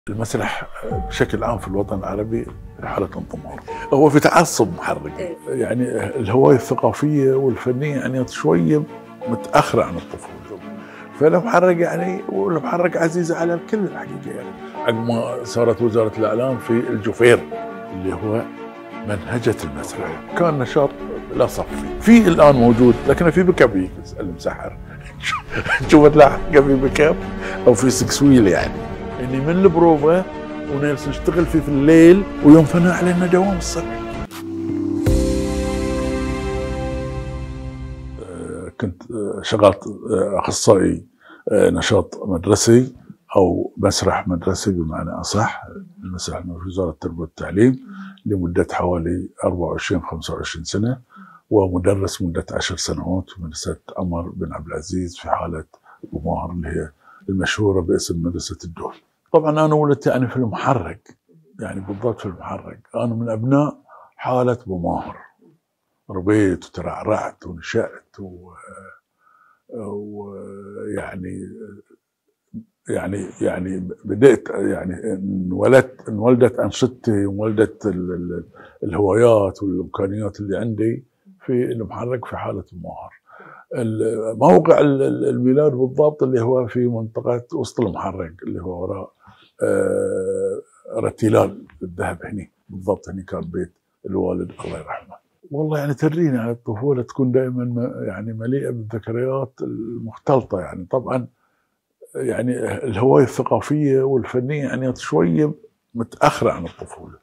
المسرح بشكل عام في الوطن العربي في حالة انضمار. هو في تعصب محرك، يعني الهواية الثقافية والفنية يعني شوية متأخرة عن الطفولة. فالمحرك يعني والمحرك عزيز على الكل الحقيقة، يعني عقب ما صارت وزارة الإعلام في الجفير اللي هو منهجة المسرح، كان نشاط لا صف في الآن موجود، لكن في بكابي المسحر تشوف تلاقي في بكاب أو في سكسويل، يعني اني من البروفا ونجلس نشتغل فيه في الليل ويوم ثاني علينا دوام الصبح. كنت شغلت اخصائي نشاط مدرسي او مسرح مدرسي بمعنى اصح، المسرح في وزاره التربيه والتعليم لمده حوالي 24 25 سنه، ومدرس مده 10 سنوات في مدرسه عمر بن عبد العزيز في حاله بوماهر اللي هي المشهوره باسم مدرسه الدول. طبعا انا ولدت يعني في المحرق، يعني بالضبط في المحرق، انا من ابناء حاله بوماهر، ربيت وترعرعت ونشأت ويعني يعني بدأت، يعني انولدت أنشطتي وانولدت الهوايات والإمكانيات اللي عندي في المحرك في حالة المهر. موقع الميلاد بالضبط اللي هو في منطقة وسط المحرك اللي هو وراء رتيلال الذهب، هني بالضبط، هني كان بيت الوالد الله يرحمه. والله يعني تريني على الطفولة تكون دائما يعني مليئة بالذكريات المختلطة، يعني طبعا يعني الهواية الثقافية والفنية يعني شوية متأخرة عن الطفولة،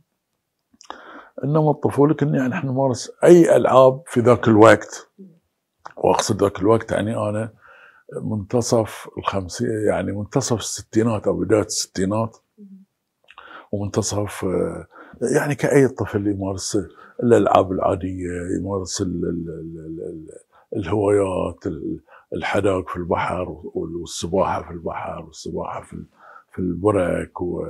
إنما الطفولة كنا يعني احنا نمارس أي ألعاب في ذاك الوقت، وأقصد ذاك الوقت يعني أنا منتصف الخمسين، يعني منتصف الستينات أو بداية الستينات، ومنتصف يعني كأي طفل يمارس الألعاب العادية، يمارس الهوايات، الحداق في البحر والسباحة في البحر والسباحة في البرك، و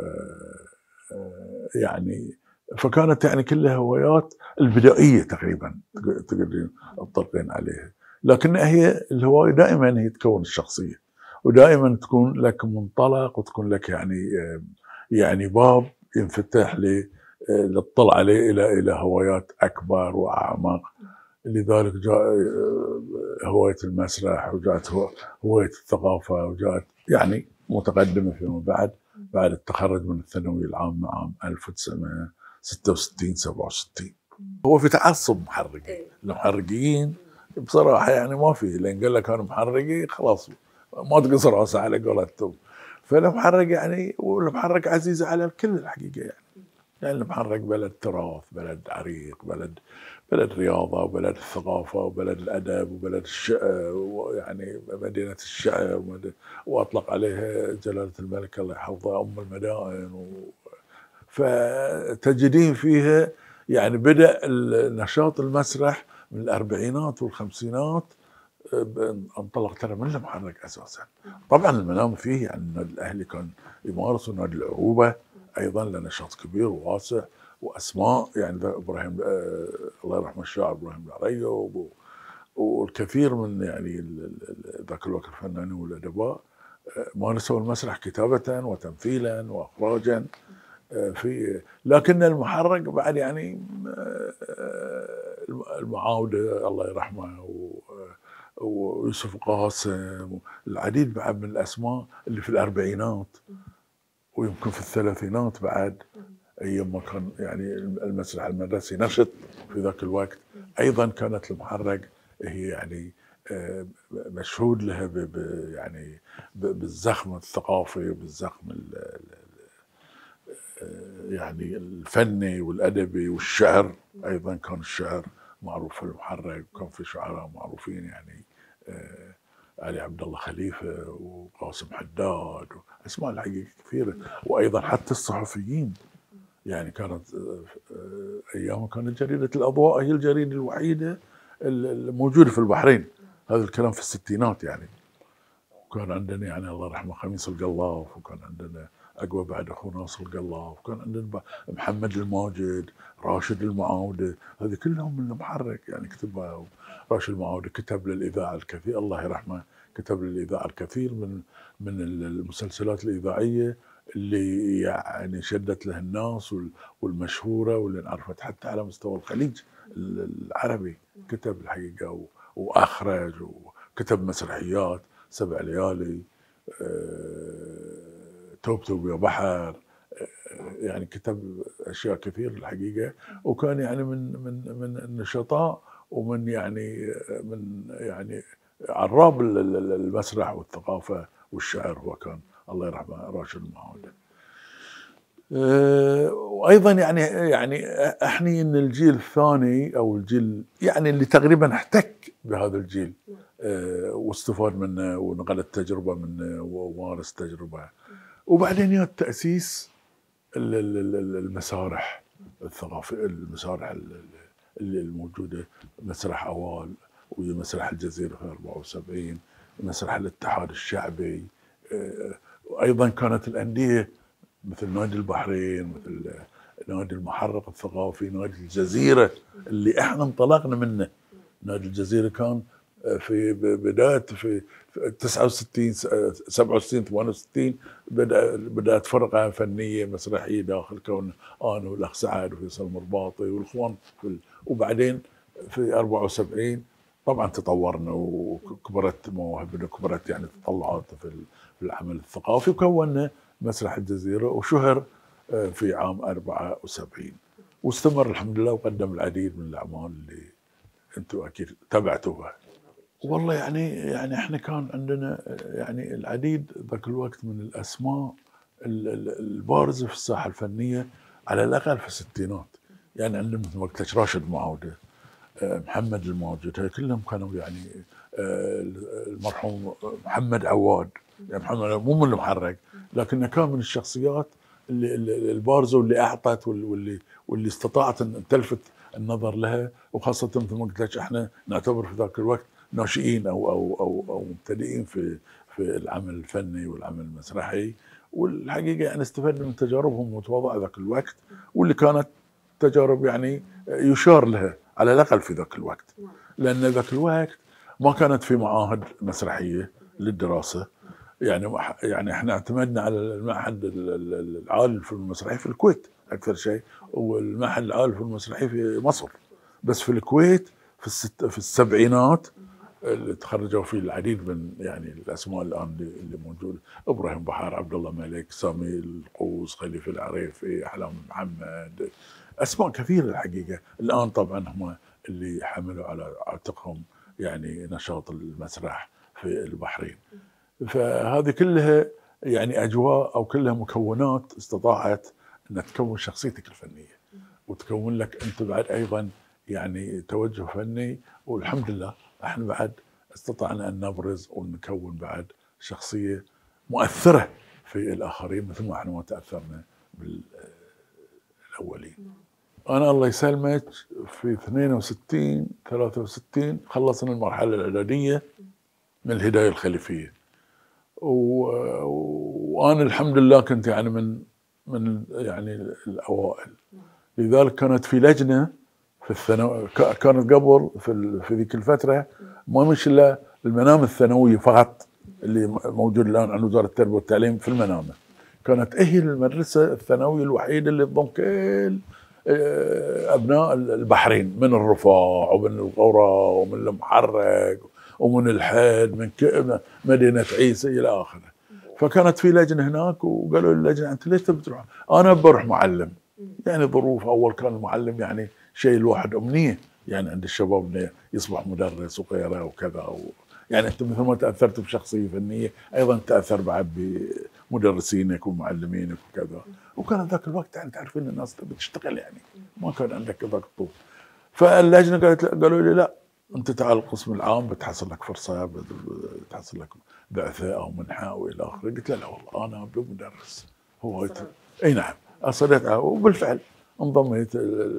يعني فكانت يعني كلها هوايات البدائية تقريبا تقدرين تطلقين عليها، لكن هي الهواية دائما هي تكون الشخصية، ودائما تكون لك منطلق وتكون لك يعني باب ينفتح للطلع عليه الى هوايات اكبر واعمق. لذلك جاء هوايه المسرح، وجاءت هوايه الثقافه، وجاءت يعني متقدمه فيما بعد التخرج من الثانويه العامه عام 1966 67. هو في تعصب محرقين، المحرقين بصراحه يعني ما في، لان قال لك انا محرقي خلاص ما تقصر راسه على قولتهم. فالمحرق يعني، والمحرق عزيز على الكل الحقيقه، يعني المحرق بلد تراث، بلد عريق، بلد رياضه، وبلد الثقافه، وبلد الادب، وبلد الشعر، يعني مدينه الشعر، واطلق عليها جلاله الملك الله يحفظه ام المدائن. فتجدين فيها يعني بدأ نشاط المسرح من الأربعينات والخمسينات، انطلق ترى من المحرك اساسا. طبعا المنام فيه يعني النادي الاهلي كان يمارس، نادي العروبه ايضا له نشاط كبير وواسع واسماء، يعني ابراهيم الله يرحمه الشاعر ابراهيم العريوب، والكثير من يعني ذاك الوقت الفنانين والادباء مارسوا المسرح كتابه وتمثيلا واخراجا. في لكن المحرك بعد يعني المعاوده الله يرحمه ويوسف قاسم، العديد بعد من الاسماء اللي في الاربعينات ويمكن في الثلاثينات بعد، ايام ما كان يعني المسرح المدرسي نشط في ذاك الوقت، ايضا كانت المحرق هي يعني مشهود لها يعني بالزخم الثقافي، بالزخم يعني الفني والادبي والشعر. ايضا كان الشعر معروف في المحرق، وكان في شعراء معروفين يعني علي عبد الله خليفه وقاسم حداد، اسماء الحقيقه كثيره. وايضا حتى الصحفيين، يعني كانت ايام كانت جريده الاضواء هي الجريده الوحيده الموجوده في البحرين، هذا الكلام في الستينات يعني. وكان عندنا يعني الله يرحمه خميس القلاف، وكان عندنا عقبه بعد اخو ناصر القلاف، وكان عندنا محمد الماجد، راشد المعاوده، هذه كلهم من المحرك يعني كتبوا. راشد المعاوده كتب للاذاعه الكثير الله يرحمه، كتب للاذاعه الكثير من المسلسلات الاذاعيه اللي يعني شدت له الناس والمشهوره واللي انعرفت حتى على مستوى الخليج العربي. كتب الحقيقه واخرج وكتب مسرحيات 7 ليالي، توب يا بحر، يعني كتب اشياء كثير الحقيقه. وكان يعني من النشطاء ومن يعني عراب المسرح والثقافه والشعر. هو كان الله يرحمه راشد المعاودة. وايضا يعني احني ان الجيل الثاني او الجيل يعني اللي تقريبا احتك بهذا الجيل واستفاد منه ونقل التجربه منه ومارس تجربه. وبعدين يا تاسيس المسارح الثقافيه، المسارح اللي الموجوده، مسرح اوال ومسرح الجزيره في 74، مسرح الاتحاد الشعبي. وايضا كانت الانديه مثل نادي البحرين، مثل نادي المحرق الثقافي، نادي الجزيره اللي احنا انطلقنا منه. نادي الجزيره كان في بدايه في 69 67 68 بدات فرقه فنيه مسرحيه داخل كون انا والاخ سعد وفيصل مرباطي والاخوان وبعدين في 74 طبعا تطورنا وكبرت مواهبنا وكبرت يعني تطلعات في العمل الثقافي، وكونا مسرح الجزيره وشهر في عام 74 واستمر الحمد لله وقدم العديد من الاعمال اللي انتم اكيد تابعتوها. والله يعني احنا كان عندنا يعني العديد ذاك الوقت من الاسماء البارزه في الساحه الفنيه على الاقل في الستينات. يعني عندنا مثل ما قلت لك راشد المعاودة، محمد الماجد، كلهم كانوا يعني المرحوم محمد عواد. يعني محمد مو من المحرق لكنه كان من الشخصيات البارزه واللي اعطت واللي استطاعت ان تلفت النظر لها، وخاصه مثل ما قلت لك احنا نعتبر في ذاك الوقت ناشئين او مبتدئين في العمل الفني والعمل المسرحي. والحقيقه يعني استفدنا من تجاربهم المتواضعه ذاك الوقت، واللي كانت تجارب يعني يشار لها على الاقل في ذاك الوقت، لان ذاك الوقت ما كانت في معاهد مسرحيه للدراسه. يعني احنا اعتمدنا على المعهد العالي للفنون المسرحي في الكويت اكثر شيء، والمعهد العالي للفنون المسرحي في مصر. بس في الكويت في السبعينات اللي تخرجوا فيه العديد من يعني الاسماء الان اللي موجوده، ابراهيم بحار، عبد الله ملك، سامي القوس، خليفه العريفي، احلام محمد، اسماء كثيره الحقيقه. الان طبعا هم اللي حملوا على عاتقهم يعني نشاط المسرح في البحرين. فهذه كلها يعني اجواء او كلها مكونات استطاعت ان تكون شخصيتك الفنيه وتكون لك انت بعد ايضا يعني توجه فني. والحمد لله احنا بعد استطعنا ان نبرز ونكون بعد شخصيه مؤثره في الاخرين مثل ما احنا ما تاثرنا بالاولين. انا الله يسلمك في 62 63 خلصنا المرحله الاعداديه من الهدايه الخليفيه، وانا الحمد لله كنت يعني من يعني الاوائل. لذلك كانت في لجنه في الثانوي، كانت قبل في ذيك الفتره ما مش الا المنامه الثانويه فقط اللي موجود الان عن وزاره التربيه والتعليم. في المنامه كانت هي المدرسه الثانويه الوحيده اللي تضم كل ابناء البحرين من الرفاع ومن القرى ومن المحرق ومن الحد من مدينه عيسى الى اخره. فكانت في لجنه هناك وقالوا للجنه انت ليش تبي تروح؟ انا بروح معلم. يعني ظروف اول كان المعلم يعني شيء الواحد امنيه يعني عند الشباب انه يصبح مدرس وغيره وكذا يعني انت مثل ما تاثرت بشخصيه فنيه ايضا تاثر بعد بمدرسينك ومعلمينك وكذا. وكان ذاك الوقت يعني تعرفين الناس تبي تشتغل يعني ما كان عندك ذاك الطول. فاللجنه قالوا لي لا انت تعال القسم العام بتحصل لك فرصه، بتحصل لك بعثه او منحه والى اخره. قلت له لا والله انا ابي مدرس. هو اي نعم اصريت وبالفعل انضميت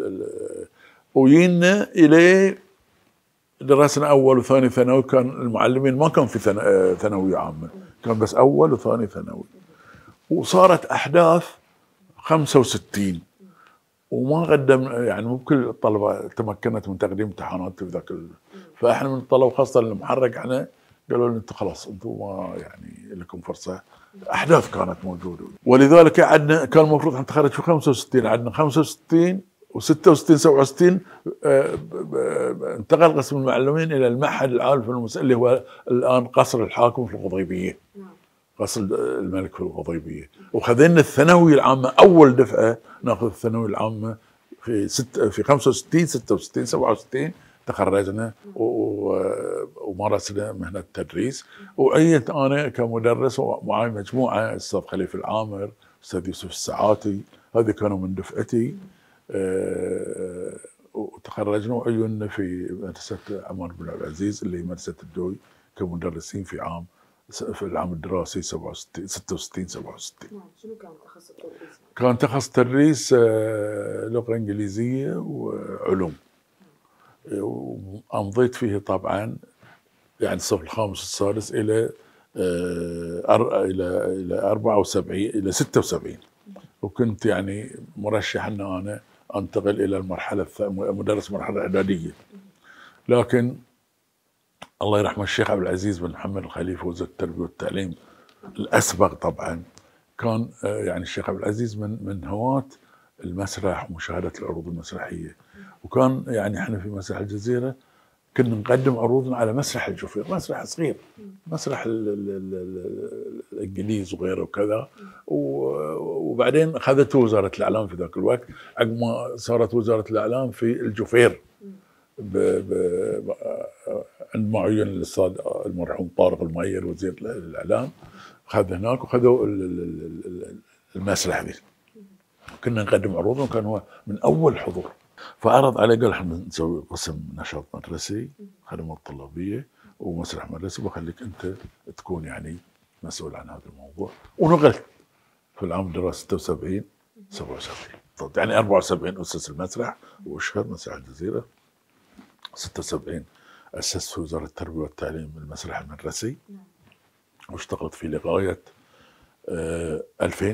وجينا اليه. درسنا اول وثاني ثانوي، كان المعلمين ما كان في ثانويه عامه، كان بس اول وثاني ثانوي. وصارت احداث 65 وما قدم يعني مو كل الطلبه تمكنت من تقديم امتحانات في ذاك فاحنا من الطلبه خاصه المحرق احنا قالوا لنا انتم خلاص انتم ما يعني لكم فرصه احداث كانت موجوده، ولذلك عندنا كان المفروض نتخرج في 65، عندنا 65 و66 67 انتقل قسم المعلمين الى المعهد العالي في اللي هو الان قصر الحاكم في القضيبيه. قصر الملك في القضيبيه، وخذينا الثانويه العامه اول دفعه ناخذ الثانويه العامه في 65 66 67 تخرجنا ومارسنا مهنه التدريس، وعينت انا كمدرس ومعي مجموعه الاستاذ خليفه العامر، الاستاذ يوسف الساعاتي، هذه كانوا من دفعتي. وتخرجنا وعيننا في مدرسه عمار بن عبد العزيز اللي هي مدرسه الدوي كمدرسين في العام الدراسي 66 67. شنو كان تخصص التدريس؟ كان تخصص تدريس لغه انجليزيه وعلوم. وأمضيت فيه طبعا يعني الصف الخامس والسادس الى 74 الى 76، وكنت يعني مرشح ان انا انتقل الى المرحله مدرس المرحله الاعداديه. لكن الله يرحمه الشيخ عبد العزيز بن محمد الخليفه وزير التربيه والتعليم الاسبق طبعا كان يعني الشيخ عبد العزيز من هواة المسرح ومشاهده العروض المسرحيه، وكان يعني احنا في مسرح الجزيره كنا نقدم عروضنا على مسرح الجوفير، مسرح صغير، مسرح الانجليز وغيره وكذا. وبعدين اخذته وزاره الاعلام في ذاك الوقت، عقب ما صارت وزاره الاعلام في الجوفير عند معين الاستاذ المرحوم طارق المعير وزير الاعلام، اخذ هناك وخذوا المسرح ذي. كنا نقدم عروضنا وكان هو من اول حضور. فعرض علي قال احنا نسوي قسم نشاط مدرسي، خدمات طلابيه ومسرح مدرسي، وبخليك انت تكون يعني مسؤول عن هذا الموضوع. ونقلت في العام الدراسي 76 77، يعني 74 اسس المسرح واشهر مسرح الجزيره، 76 اسست في وزاره التربيه والتعليم المسرح المدرسي، واشتغلت فيه لغايه 2000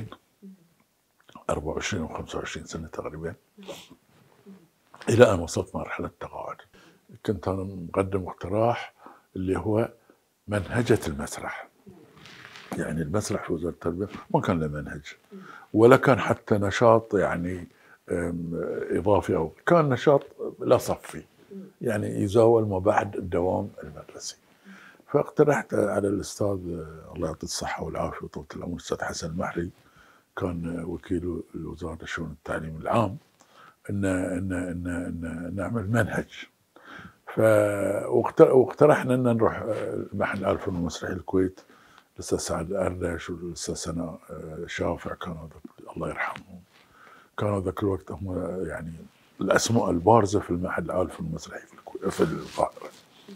24 و 25 سنه تقريبا، الى ان وصلت مرحله التقاعد. كنت انا مقدم اقتراح اللي هو منهجه المسرح. يعني المسرح في وزاره التربيه ما كان له منهج ولا كان حتى نشاط يعني اضافي، او كان نشاط لا صفي يعني يزاول ما بعد الدوام المدرسي. فاقترحت على الاستاذ الله يعطيه الصحه والعافيه وطولة العمر الاستاذ حسن المحري، كان وكيل الوزاره لشؤون التعليم العام، ان نعمل منهج. واقترحنا ان نروح المعهد العالي للفنون المسرحيه الكويت، الاستاذ سعد الاردش والاستاذ سناء شافع، كانوا الله يرحمهم كانوا ذاك الوقت هم يعني الاسماء البارزه في المعهد العالي للفنون المسرحيه في القاهره.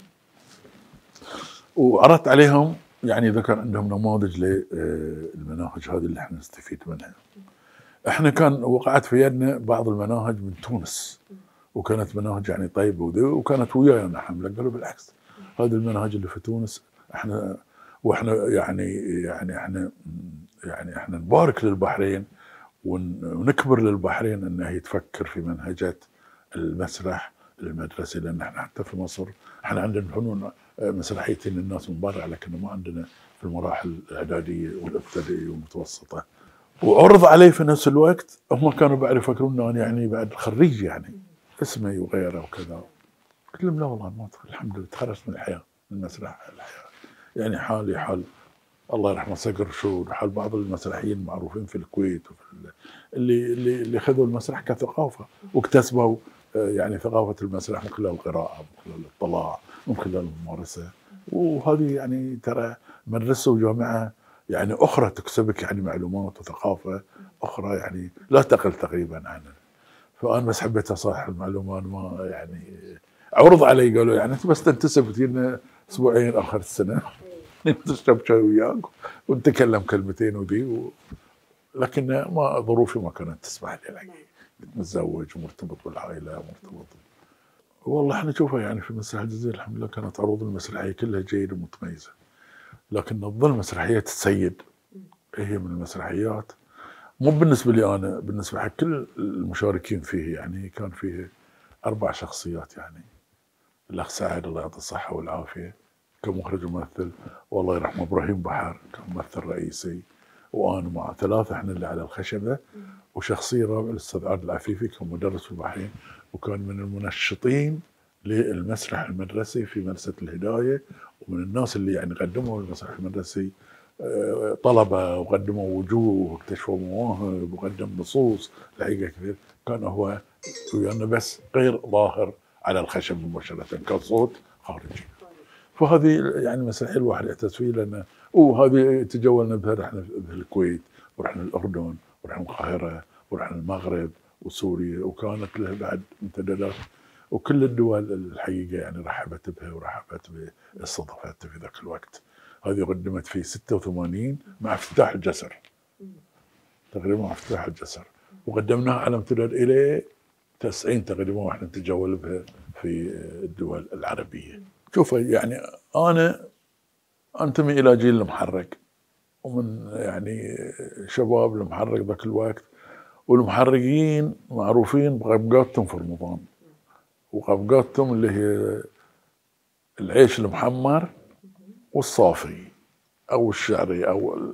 وعرضت عليهم يعني اذا كان عندهم نماذج للمناهج هذه اللي احنا نستفيد منها. احنا كان وقعت في يدنا بعض المناهج من تونس، وكانت مناهج يعني طيبه وكانت ويانا حمله. قالوا بالعكس، هذه المناهج اللي في تونس واحنا يعني احنا نبارك للبحرين ونكبر للبحرين انها هي تفكر في منهجه المسرح المدرسي، لان احنا حتى في مصر احنا عندنا فنون مسرحيتين الناس من برا، لكن ما عندنا في المراحل الاعداديه والابتدائيه والمتوسطه. وعرض علي في نفس الوقت، هم كانوا بعد يفكرون انه انا يعني بعد خريج يعني اسمي وغيره وكذا. قلت لهم لا والله ما الحمد لله تخرجت من الحياه، من المسرح الحياه، يعني حالي حال الله يرحمه صقر شو، حال بعض المسرحيين المعروفين في الكويت وفي اللي خذوا المسرح كثقافه واكتسبوا يعني ثقافه المسرح من خلال القراءه، من خلال الاطلاع، من خلال الممارسه. وهذه يعني ترى مدرسه وجامعه يعني اخرى تكسبك يعني معلومات وثقافه اخرى يعني لا تقل تقريبا عنها. فانا بس حبيت اصحح المعلومات، ما يعني عرض علي قالوا يعني انت بس تنتسب وتجينا اسبوعين اخر السنه نشرب شاي وياك ونتكلم كلمتين وذي لكن ما ظروفي ما كانت تسمح لي، يعني كنت متزوج ومرتبط بالعائله ومرتبط. والله احنا نشوفها يعني في مسرح الجزيره الحمد لله كانت عروض المسرحيه كلها جيده ومتميزه، لكن تظل مسرحيه السيد هي من المسرحيات، مو بالنسبه لي انا، بالنسبه حق كل المشاركين فيه. يعني كان فيه 4 شخصيات، يعني الاخ سعد الله يعطيه الصحه والعافيه كمخرج وممثل، والله يرحمه ابراهيم بحر كممثل رئيسي، وانا مع ثلاثه احنا اللي على الخشبه، وشخصيه رابعه الاستاذ عادل العفيفي كان مدرس في البحرين، وكان من المنشطين للمسرح المدرسي في مدرسه الهدايه، ومن الناس اللي يعني قدموا المسرح المدرسي طلبه وقدموا وجوه واكتشفوا مواهب وقدم نصوص الحقيقه كثير. كان هو ويانا بس غير ظاهر على الخشب مباشره كصوت خارجي. فهذه يعني مسرحيه الواحد يعتز فيه، لان وهذه تجولنا بها، رحنا بالكويت ورحنا الاردن ورحنا القاهره ورحنا المغرب وسوريا، وكانت له بعد امتدادات، وكل الدول الحقيقه يعني رحبت بها ورحبت باستضافتها في ذاك الوقت. هذه قدمت في 86 مع افتتاح الجسر، تقريبا مع افتتاح الجسر، وقدمناها على امتداد الى 90 تقريبا، واحنا نتجول بها في الدول العربيه. شوف يعني انا انتمي الى جيل المحرك، ومن يعني شباب المحرك ذاك الوقت، والمحرقين معروفين بغبقاتهم في رمضان، وغبقاتهم اللي هي العيش المحمر والصافي او الشعري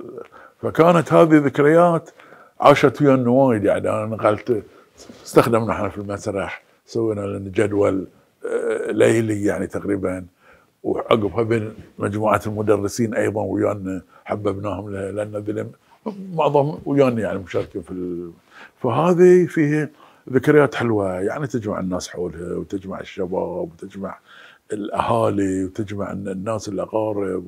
فكانت هذه ذكريات عاشت ويانا وايد. يعني انا نقلت استخدمنا احنا في المسرح، سوينا لنا جدول ليلي يعني تقريبا، وعقبها بين مجموعه المدرسين ايضا ويانا حببناهم لها، لان معظم ويانا يعني مشاركين في فهذه فيه ذكريات حلوه يعني تجمع الناس حولها، وتجمع الشباب، وتجمع الاهالي، وتجمع الناس الاقارب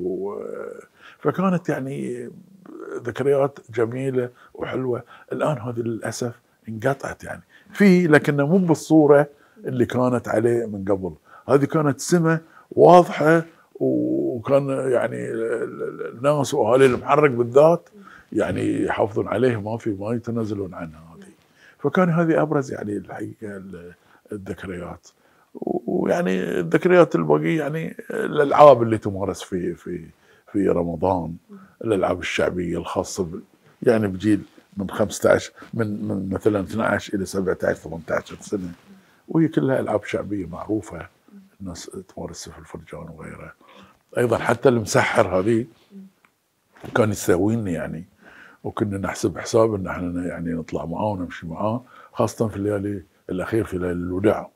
فكانت يعني ذكريات جميله وحلوه. الان هذه للاسف انقطعت يعني لكنها مو بالصوره اللي كانت عليه من قبل. هذه كانت سمه واضحه، وكان يعني الناس واهالي المحرك بالذات يعني يحافظون عليه، ما يتنازلون عنها هذه. فكان هذه ابرز يعني الحقيقه الذكريات. ويعني الذكريات الباقيه يعني الالعاب اللي تمارس في رمضان، الالعاب الشعبيه الخاصه يعني بجيل من 15 من مثلا 12 الى 17 18 سنه، وهي كلها العاب شعبيه معروفه الناس تمارسها في الفرجان وغيره. ايضا حتى المسحر هذه كان يساويني يعني، وكنا نحسب حساب ان احنا يعني نطلع معاه ونمشي معاه، خاصه في الليالي الاخير في ليالي الوداع.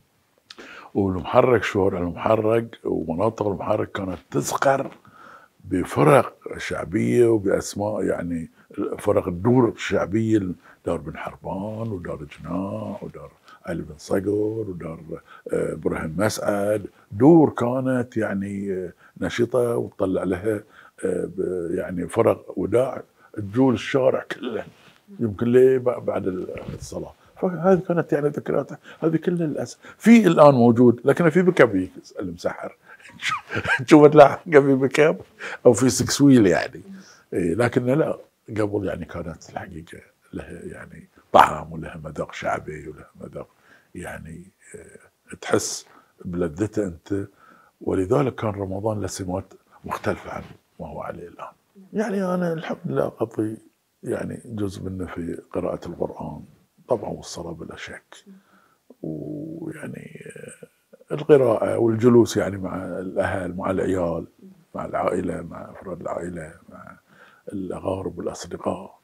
والمحرك شوارع المحرك ومناطق المحرك كانت تزخر بفرق شعبيه وباسماء يعني فرق الدور الشعبيه، دار بن حربان ودار جناح ودار علي بن صقر ودار ابراهيم مسعد، دور كانت يعني نشطه وتطلع لها يعني فرق وداع تجول الشارع كله يمكن ليه بعد الصلاه. فهذه كانت يعني ذكريات، هذه كلها للاسف في الان موجود، لكن في بكابي المسحر تشوف تلاقي قبل بكاب او في سكسويل يعني. لكن لا، قبل يعني كانت الحقيقه لها يعني طعم ولها مذاق شعبي ولها مذاق يعني تحس بلذته انت. ولذلك كان رمضان له سمات مختلفه عن ما هو عليه الان. يعني انا الحمد لله اقضي يعني جزء منه في قراءه القران طبعا، والصلاه بلا شك، ويعني القراءة والجلوس يعني مع الأهل، مع العيال، مع العائلة، مع أفراد العائلة، مع الأقارب والأصدقاء.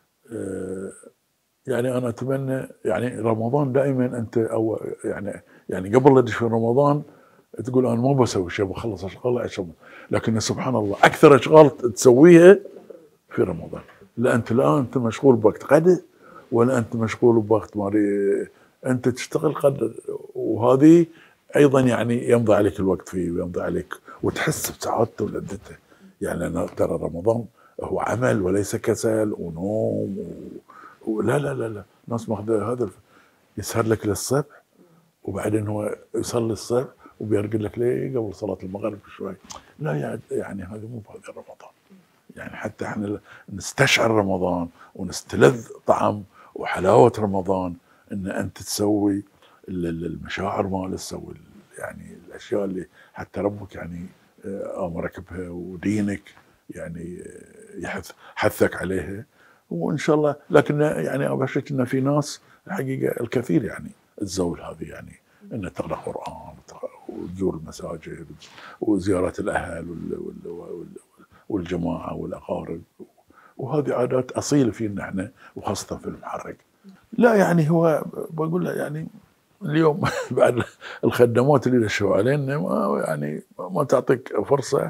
يعني أنا أتمنى يعني رمضان دائما أنت أو يعني قبل لا تدش في رمضان تقول أنا ما بسوي شيء، بخلص أشغال لكن سبحان الله أكثر أشغال تسويها في رمضان. لا أنت مشغول بوقت غدا، ولا أنت مشغول بوقت ماري أنت تشتغل قدر، وهذه ايضا يعني يمضي عليك الوقت فيه ويمضي عليك وتحس بسعادته ولذته. يعني انا ترى رمضان هو عمل وليس كسل ونوم لا لا لا لا، ناس ماخذ هذا يسهر لك للصبح، وبعدين هو يصلي الصبح وبيرقد لك ليه قبل صلاه المغرب بشوي. لا يعني هذا مو بهذا رمضان. يعني حتى احنا نستشعر رمضان ونستلذ طعم وحلاوه رمضان، ان انت تسوي المشاعر ماله، تسوي يعني الاشياء اللي حتى ربك يعني امرك بها ودينك يعني حثك عليها. وان شاء الله لكن يعني ابشرك ان في ناس الحقيقه الكثير يعني تزول هذه يعني ان تقرا قران وتزور المساجد وزياره الاهل والجماعه والاقارب وهذه عادات اصيله فينا احنا وخاصه في المحرق. لا يعني هو بقول له يعني اليوم بعد الخدمات اللي نشوا علينا يعني ما تعطيك فرصه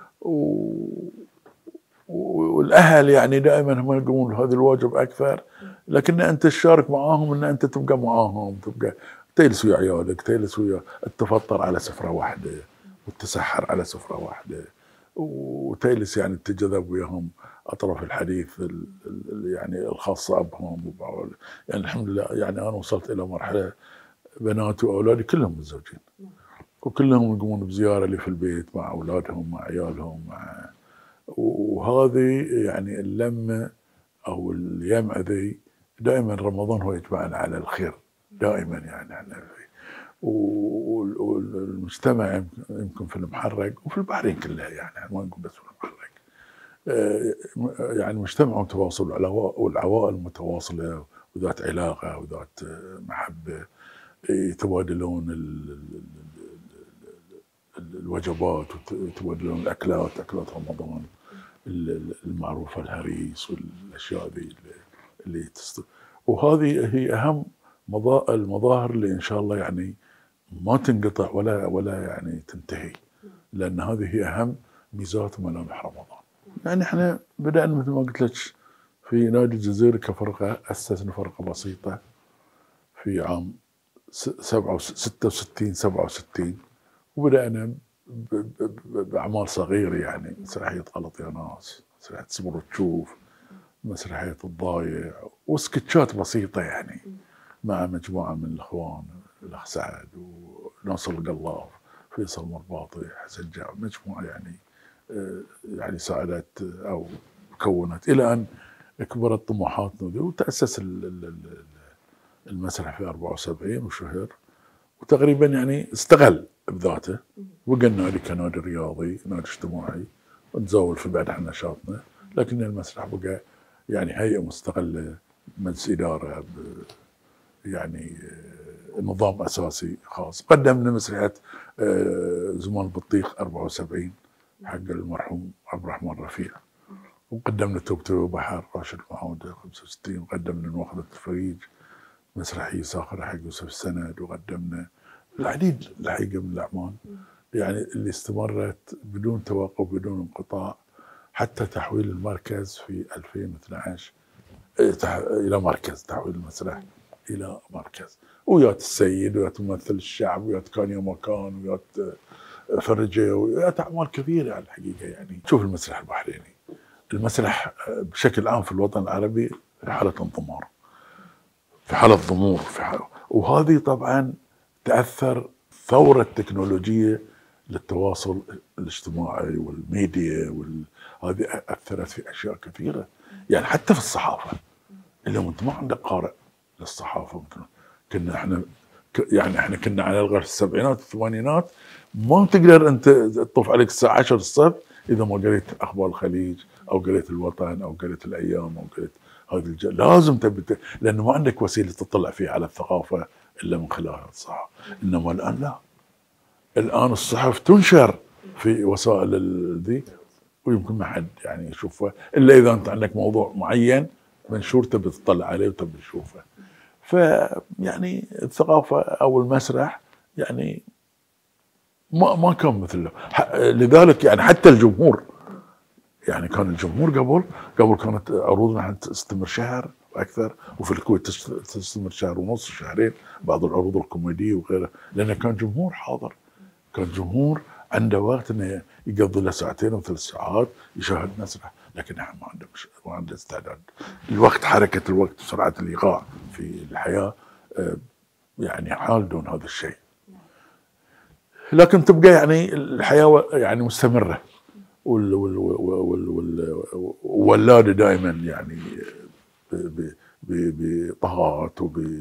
والاهل يعني دائما هم يقومون بهذا الواجب اكثر، لكن انت تشارك معاهم ان انت تبقى معاهم، تبقى تجلس ويا عيالك، تجلس ويا تفطر على سفره واحده وتسحر على سفره واحده وتجلس يعني تتجذب وياهم اطراف الحديث يعني الخاصه بهم. يعني الحمد لله يعني انا وصلت الى مرحله بناتي واولادي كلهم متزوجين وكلهم يقومون بزياره لي في البيت مع اولادهم مع عيالهم وهذه يعني اللمه او اليمعه ذي دائما رمضان هو يجمعنا على الخير دائما يعني احنا والمجتمع يمكن في المحرق وفي البحرين كلها يعني ما نقول بس في المحرق يعني مجتمع متواصل والعوائل متواصله وذات علاقه وذات محبه، يتبادلون الوجبات ويتبادلون اكلات رمضان المعروفه الهريس والاشياء ذي اللي وهذه هي اهم المظاهر اللي ان شاء الله يعني ما تنقطع ولا يعني تنتهي، لان هذه هي اهم ميزات وملامح رمضان. يعني احنا بدأنا مثل ما قلت لك في نادي الجزيرة كفرقة، أسسنا فرقة بسيطة في عام 66 67 وبدأنا بأعمال صغيرة يعني مسرحية غلط يا ناس، مسرحية صبر وتشوف، مسرحية الضايع وسكتشات بسيطة يعني مع مجموعة من الإخوان، الأخ سعد وناصر القلاف، فيصل مرباطي، حسن جعفر، مجموعة يعني ساعدت أو كونت إلى أن كبرت طموحاتنا ذي وتأسس المسرح في 74 وشهر وتقريبا يعني استغل بذاته وبقى النادي كنادي رياضي نادي اجتماعي ونتزاول في بعد عن نشاطنا، لكن المسرح بقى يعني هيئة مستقلة، مجلس إدارة يعني نظام أساسي خاص. قدمنا مسرحية زمان البطيخ 74 حق المرحوم عبد الرحمن رفيع، وقدمنا توبة بحر راشد معودة 65، وقدمنا نواخذ الفريج مسرحية ساخرة حق يوسف السند، وقدمنا العديد الحقيقة من الأعمال يعني اللي استمرت بدون توقف بدون انقطاع حتى تحويل المركز في 2012 إلى مركز، تحويل المسرح إلى مركز، ويات السيد ويات ممثل الشعب ويات كان يا مكان ويات فرجة ويات أعمال كثيرة على الحقيقة. يعني شوف المسرح البحريني، المسرح بشكل عام في الوطن العربي في حالة انضمار، في حالة ضمور، وهذه طبعا تأثر ثورة تكنولوجية للتواصل الاجتماعي والميديا هذه أثرت في أشياء كثيرة يعني حتى في الصحافة. اليوم أنت ما عندك قارئ للصحافة، كنا احنا كنا على الأقل في السبعينات والثمانينات ما تقدر أنت تطوف عليك الساعة 10 الصبح إذا ما قريت أخبار الخليج أو قريت الوطن أو قريت الأيام أو قريت هذه لازم لأنه ما عندك وسيلة تطلع فيها على الثقافة إلا من خلال الصحافة. إنما الآن لا، الآن الصحف تنشر في وسائل ذي ويمكن ما حد يعني يشوفها إلا إذا أنت عندك موضوع معين منشور تبي تطلع عليه وتبي تشوفه. فيعني الثقافة أو المسرح يعني ما كان مثله، لذلك يعني حتى الجمهور يعني كان الجمهور قبل كانت عروضنا تستمر شهر واكثر، وفي الكويت تستمر شهر ونص شهرين بعض العروض الكوميديه وغيرها، لان كان جمهور حاضر، كان جمهور عنده وقت انه يقضي له ساعتين او 3 ساعات يشاهد مسرح، لكن احنا ما عنده استعداد. الوقت، حركه الوقت وسرعه الايقاع في الحياه يعني حال دون هذا الشيء، لكن تبقى يعني الحياه يعني مستمره والولادة دائما يعني بطاقات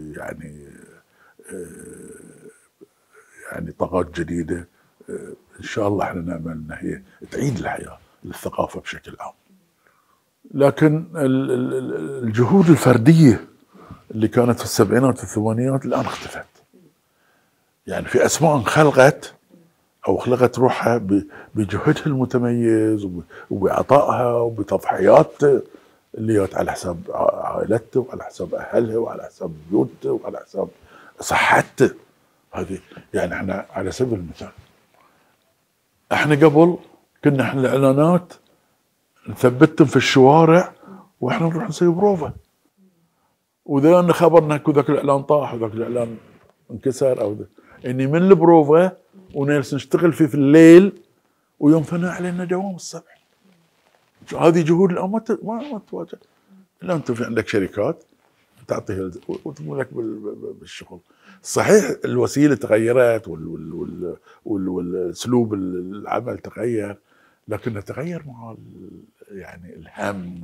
يعني طاقات جديدة إن شاء الله احنا نأمل أن هي تعيد الحياة للثقافة بشكل عام. لكن الجهود الفردية اللي كانت في السبعينات والثمانينات الآن اختفت، يعني في أسماء خلقت روحها بجهدها المتميز وبعطائها وبتضحيات اللي جات على حساب عائلته وعلى حساب اهلها وعلى حساب بيوته وعلى حساب صحته. هذه يعني احنا على سبيل المثال احنا قبل كنا احنا الاعلانات نثبتهم في الشوارع واحنا نروح نسوي بروفه، واذا خبرنا اكو ذاك الاعلان طاح وذاك الاعلان انكسر او اني من البروفه ونجلس نشتغل فيه في الليل ويوم ثاني علينا دوام الصبح. هذه جهود الان ما تواجه الا انت في عندك شركات تعطيها وتقول لك بالشغل. صحيح الوسيله تغيرت والاسلوب العمل تغير، لكن تغير مع يعني الهم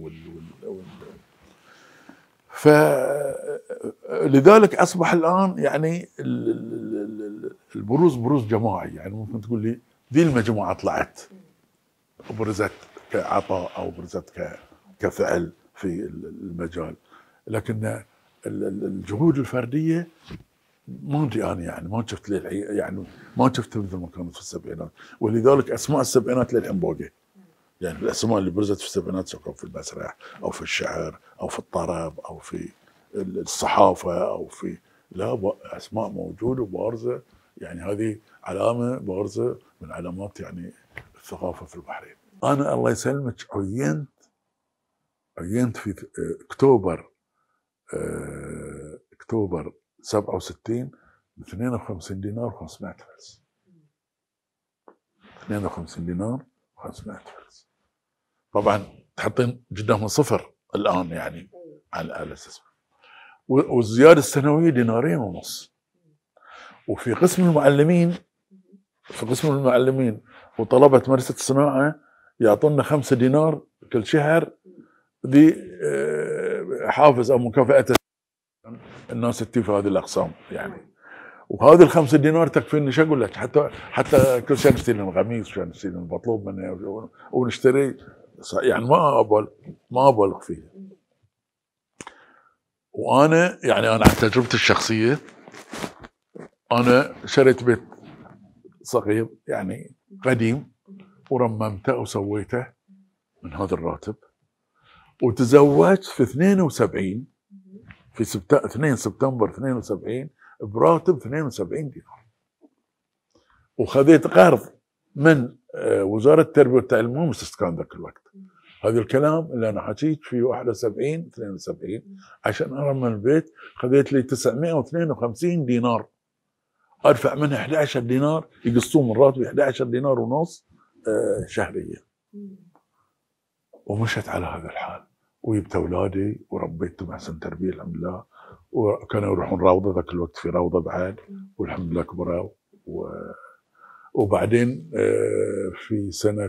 فلذلك اصبح الان يعني البروز بروز جماعي. يعني ممكن تقول لي ذي المجموعه طلعت وبرزت كعطاء او برزت كفعل في المجال، لكن الجهود الفرديه ما ادري انا يعني ما شفت يعني ما شفت مثل ما كانت في السبعينات، ولذلك اسماء السبعينات للحين باقيه. يعني الاسماء اللي برزت في السبعينات سواء في المسرح او في الشعر او في الطرب او في الصحافه او في لا اسماء موجوده وبارزه. يعني هذه علامه بارزه من علامات يعني الثقافه في البحرين. انا الله يسلمك عينت في اكتوبر 67 ب 52 دينار و500 فلس. 52 دينار و500 فلس. طبعا تحطين قدامها صفر الان يعني على الاساس. والزياده السنويه دينارين ونص. وفي قسم المعلمين وطلبه مدرسه الصناعه يعطونا 5 دينار كل شهر ذي حافز او مكافاه الناس تجي في هذه الاقسام يعني. وهذه ال5 دينار تكفيني ايش اقول لك، حتى كل شيء نشتري لنا قميص وشيء نشتري لنا مطلوب منه ونشتري يعني ما ابالغ فيه. وانا يعني انا عن تجربتي الشخصيه انا شريت بيت صغير يعني قديم ورممته وسويته من هذا الراتب، وتزوجت في 72 في 2 سبتمبر 72 براتب 72 دينار. وخذيت قرض من وزاره التربيه والتعليم مو مستسكان ذاك الوقت. هذا الكلام اللي انا حكيت في 71 72 عشان ارمم البيت خذيت لي 952 دينار ادفع منها 11 دينار يقسطون من راتبي 11 دينار ونص شهريا. ومشت على هذا الحال وجبت اولادي وربيتهم احسن تربيه الحمد لله، وكانوا يروحون روضه ذاك الوقت في روضه بعد والحمد لله كبروا. وبعدين في سنه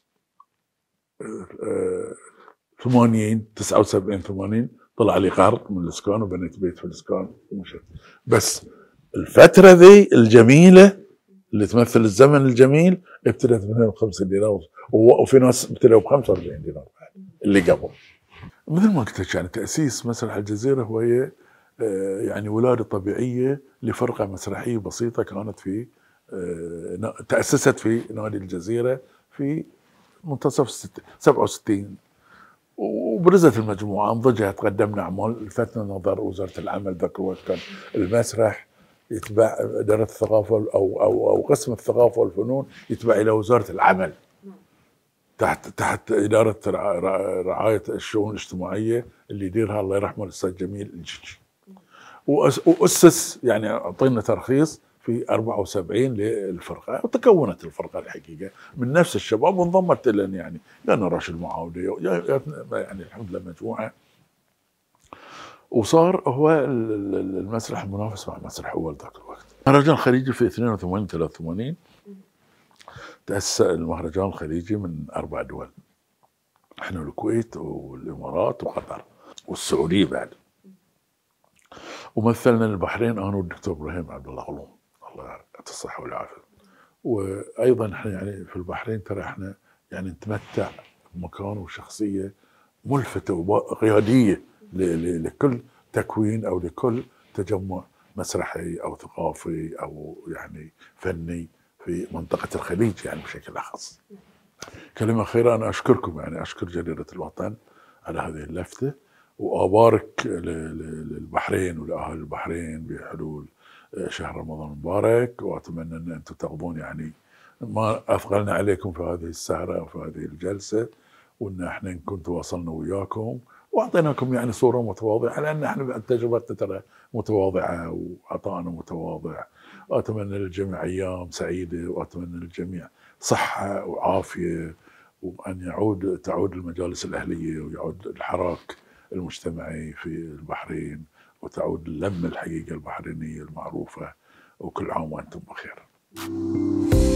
79 طلع لي قرض من الاسكان وبنيت بيت في الاسكان ومشيت. بس الفتره ذي الجميله اللي تمثل الزمن الجميل ابتدت من 5 دينار وفي ناس ابتدوا ب 45 دينار اللي قبل. مثل ما قلت لك يعني تاسيس مسرح الجزيره هو يعني ولاده طبيعيه لفرقه مسرحيه بسيطه كانت في تاسست في نادي الجزيره في منتصف 67 وبرزت المجموعه انضجت قدمنا اعمال لفتنا نظر وزاره العمل. ذاك الوقت كان المسرح يتبع اداره الثقافه او قسم الثقافه والفنون يتبع الى وزاره العمل تحت اداره رعايه الشؤون الاجتماعيه اللي يديرها الله يرحمه الاستاذ جميل الجيجي. واسس يعني اعطينا ترخيص في 74 للفرقه، وتكونت الفرقه الحقيقه من نفس الشباب وانضمت لنا يعني لنا راشد معاودي يعني الحمد لله مجموعه. وصار هو المسرح المنافس مع مسرح اول ذاك الوقت. مهرجان الخليجي في 82 83 تأسس المهرجان الخليجي من 4 دول، احنا الكويت والامارات وقطر والسعوديه بعد. ومثلنا البحرين انا والدكتور ابراهيم عبد الله غلوم الله يعطيه الصحه والعافيه. وايضا احنا يعني في البحرين ترى احنا يعني نتمتع بمكان وشخصيه ملفته وقياديه لكل تكوين او لكل تجمع مسرحي او ثقافي او يعني فني في منطقه الخليج يعني بشكل اخص. كلمه اخيره انا اشكركم يعني اشكر جريده الوطن على هذه اللفتة، وأبارك للبحرين ولأهل البحرين بحلول شهر رمضان المبارك، وأتمنى أن أنتم تقضون يعني ما أثقلنا عليكم في هذه السهرة وفي هذه الجلسة، وأن احنا نكون تواصلنا وياكم وأعطيناكم يعني صورة متواضعة، لأن احنا تجربتنا ترى متواضعة وعطائنا متواضع. وأتمنى للجميع أيام سعيدة، وأتمنى للجميع صحة وعافية، وأن تعود المجالس الأهلية ويعود الحراك المجتمعي في البحرين، وتعود اللمة الحقيقة البحرينية المعروفة، وكل عام وأنتم بخير.